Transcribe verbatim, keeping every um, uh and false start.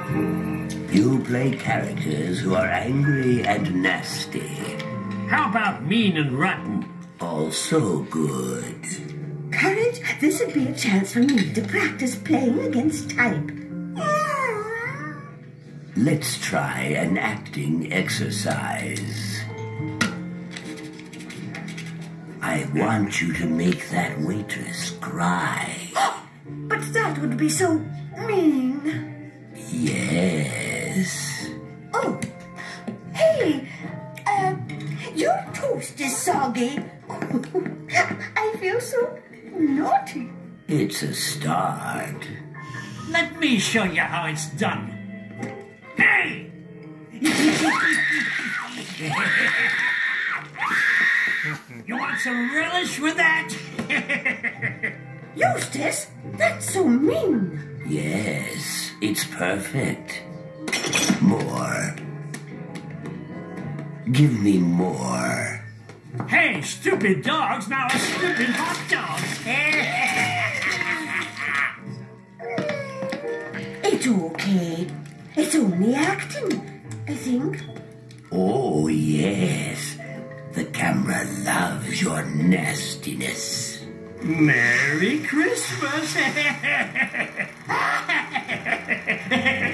You play characters who are angry and nasty. How about mean and rotten? Also good. Courage, this would be a chance for me to practice playing against type. Let's try an acting exercise. I want you to make that waitress cry. But that would be so mean. Yes. Oh, hey, uh, your toast is soggy. I feel so naughty. It's a start. Let me show you how it's done. Hey! You want some relish with that? Eustace, that's so mean. Yes, it's perfect. More. Give me more. Hey, stupid dogs, now a stupid hot dog. It's okay. It's only acting, I think. Oh, yes. The camera loves your nastiness. Merry Christmas!